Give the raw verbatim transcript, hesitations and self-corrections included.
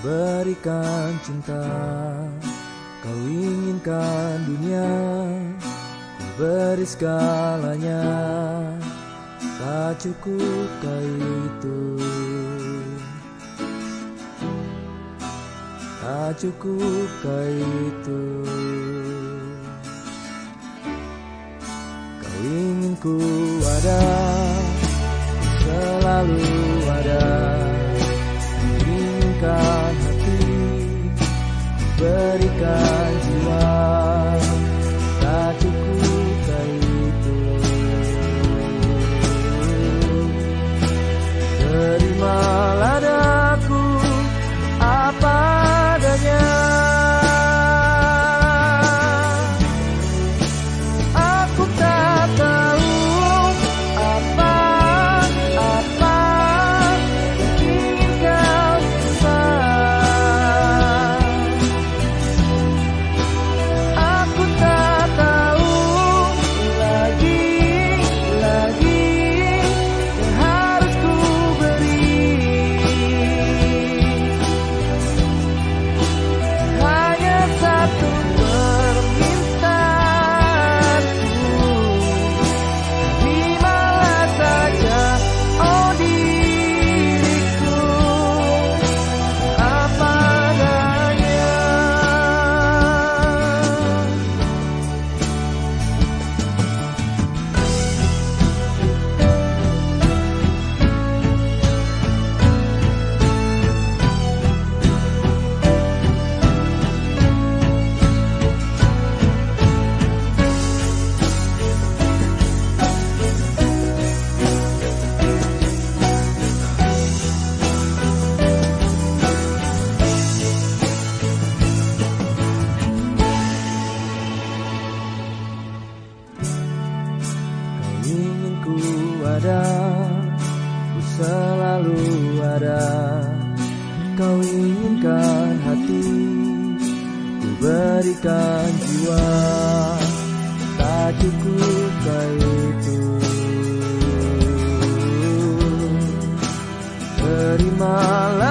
berikan cinta, kau inginkan dunia, ku beri segalanya, tak cukupkah itu, tak cukupkah itu. Kau ingin ku ada, ku selalu ada, inginkan hati, berikan jiwa, tak cukupkah itu. Terimalah daku apa adanya, aku tak tahu apa apa ingin kau pesan. Aku tak tahu lagi lagi yang harus ku beri. Hanya satu permintaanku, terimalah saja, oh diriku, apa adanya. Kau ingin ku ada, ku selalu ada, kau inginkan hati, ku berikan jiwa, tak cukupkah itu. Terimalah